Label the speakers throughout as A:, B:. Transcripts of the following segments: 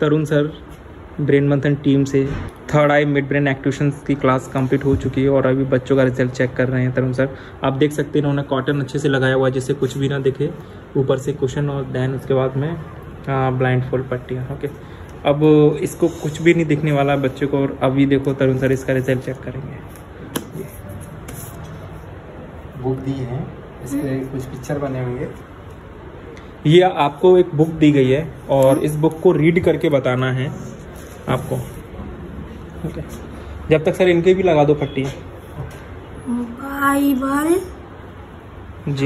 A: तरुण sir brain Manthan team से third eye mid brain activations की class complete हो चुकी है और अभी बच्चों का रिजल्ट चेक कर रहे हैं तरुण सर। आप देख सकते हैं इन्होंने कॉटन अच्छे से लगाया हुआ है जिससे कुछ भी ना दिखे, ऊपर से कुशन और देन उसके बाद में ब्लाइंड फोल्ड पट्टियाँ। ओके, अब इसको कुछ भी नहीं दिखने वाला बच्चे को। और अभी देखो तरुण सर इसका रिजल्ट चेक करेंगे।
B: बुक दी है, इस पे कुछ पिक्चर बने होंगे।
A: ये आपको एक बुक दी गई है और इस बुक को रीड करके बताना है आपको। ओके, जब तक सर इनके भी लगा दो पट्टी।
C: बाइबल
A: जी,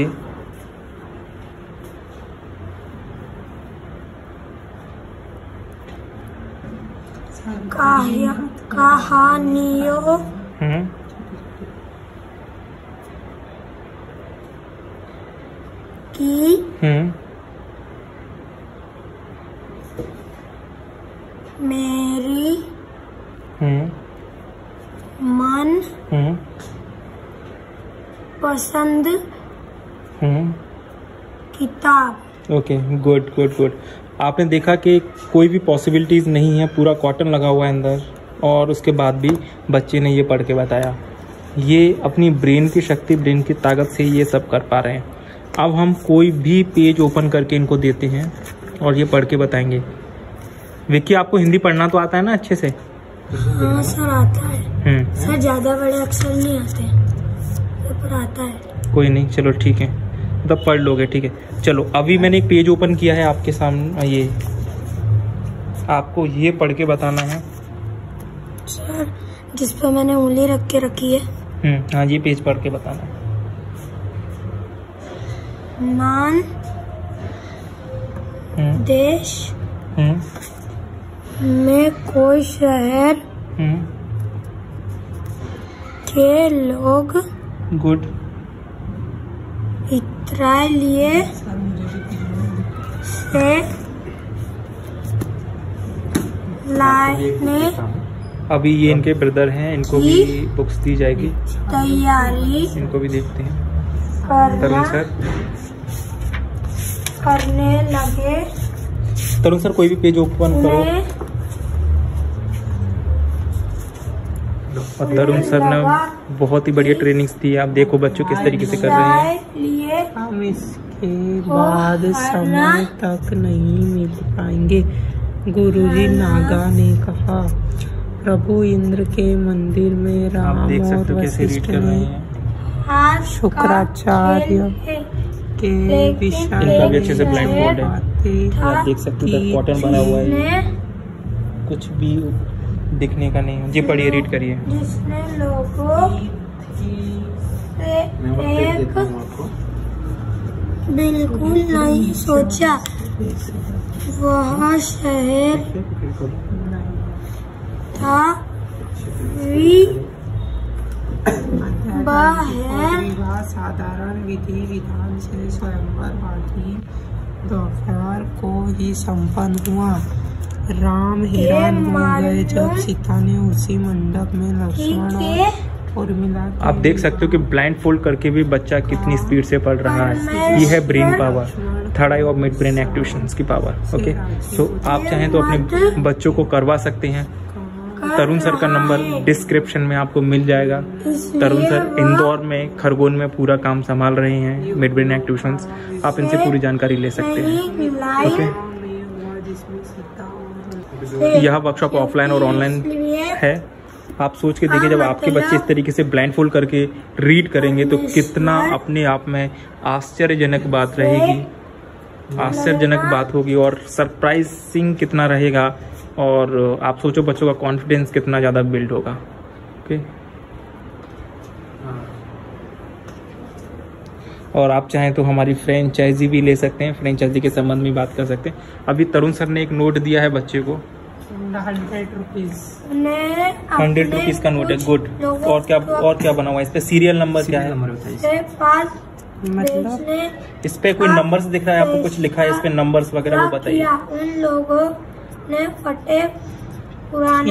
C: कहानियों की मेरी मन पसंद किताब।
A: Okay, good good good. आपने देखा कि कोई भी पॉसिबिलिटीज़ नहीं है, पूरा कॉटन लगा हुआ है अंदर और उसके बाद भी बच्चे ने ये पढ़ के बताया। ये अपनी ब्रेन की शक्ति, ब्रेन की ताकत से ये सब कर पा रहे हैं। अब हम कोई भी पेज ओपन करके इनको देते हैं और ये पढ़ के बताएंगे। विक्की, आपको हिंदी पढ़ना तो आता है ना अच्छे से?
C: हाँ सर, आता है। सर ज्यादा बड़े अक्षर नहीं आते पर आता है।
A: कोई नहीं, चलो ठीक है, तब पढ़ लोगे। ठीक है, चलो अभी मैंने एक पेज ओपन किया है आपके सामने, ये आपको ये पढ़ के बताना है
C: सर, जिस पर मैंने उंगली रख के रखी है।
A: हाँ, ये पेज पढ़ के बताना है।
C: नान देश में कोई शहर के लोग
A: गुड
C: इतालिये से लाने
A: अभी ये इनके ब्रदर हैं, इनको भी बुक्स दी जाएगी,
C: तैयारी
A: इनको भी देखते हैं।
C: करना
A: सर
C: करने लगे।
A: तरुण सर कोई भी पेज ओपन करो। और तरुण सर ने बहुत ही बढ़िया ट्रेनिंग्स दी है। आप देखो बच्चों किस तरीके से कर रहे हैं।
D: हम इसके बाद समय तक नहीं मिल पाएंगे। गुरुजी नागा ने कहा। प्रभु इंद्र के मंदिर में राम और वशिष्ठ ने शुक्राचार्य के विषय
A: अच्छे से ब्लाइंड फोल्ड है, आप देख सकते हो कॉटन बना हुआ है, कुछ भी दिखने का नहीं है। जी पढ़िए, रीड करिए।
C: जिसने लोगों से एक बिल्कुल नहीं सोचा, वह शहर था
D: विवाह साधारण विधि विधान से स्वयंवर वाली दोपहर को ही संपन्न हुआ। राम हैरान हो गए जब सीता ने उसी मंडप में लक्ष्मण और मिला।
A: आप देख सकते हो कि ब्लाइंड फोल्ड करके भी बच्चा कितनी स्पीड से पढ़ रहा है। ये है brain power, third eye of mid brain activations की पावर। ओके, तो आप चाहें तो अपने बच्चों को करवा सकते हैं। तरुण सर का नंबर डिस्क्रिप्शन में आपको मिल जाएगा। तरुण सर इंदौर में, खरगोन में पूरा काम संभाल रहे हैं मिड ब्रेन एक्टिवेशंस। आप इनसे पूरी जानकारी ले सकते हैं। ओके, यह वर्कशॉप ऑफलाइन और ऑनलाइन है। आप सोच के देखिए, जब आपके बच्चे इस तरीके से ब्लाइंड फोल्ड करके रीड करेंगे तो कितना अपने आप में आश्चर्यजनक बात रहेगी, आश्चर्यजनक बात होगी और सरप्राइजिंग कितना रहेगा। और आप सोचो बच्चों का कॉन्फिडेंस कितना ज़्यादा बिल्ड होगा। ओके, और आप चाहें तो हमारी फ्रेंचाइजी भी ले सकते हैं, फ्रेंचाइजी के संबंध में बात कर सकते हैं। अभी तरुण सर ने एक नोट दिया है बच्चे को,
D: 100 रुपीज।
A: 100 रुपीज का नोट है। गुड। और क्या बना हुआ है इस पे? सीरियल नंबर क्या है?
D: मतलब
A: इस पे कोई नंबर्स दिख रहा है आपको? कुछ लिखा है इस पे नंबर्स वगैरह, वो बताइए।
C: उन लोगों ने फटे पुराने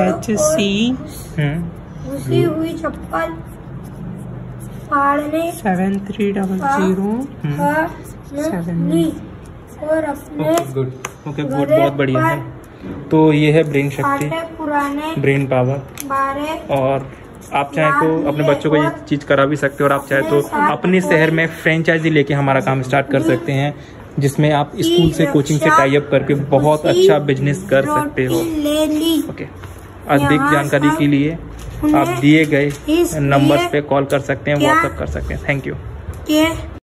C: घुसी हुई चप्पल फाड़ने
D: 7300
C: और अपने
A: गुड, बहुत बढ़िया है। तो ये है ब्रेन शक्ति,
C: पुराने
A: ब्रेन पावर।
C: बारे
A: और आप चाहे तो अपने बच्चों को ये चीज़ करा भी सकते हो, और आप चाहे तो अपने शहर में फ्रेंचाइजी लेके हमारा काम स्टार्ट कर सकते हैं, जिसमें आप स्कूल से कोचिंग से टाई अप करके बहुत अच्छा बिजनेस कर सकते हो। ओके, अधिक जानकारी के लिए आप दिए गए नंबर्स पे कॉल कर सकते हैं, व्हाट्सएप कर सकते हैं। Thank you.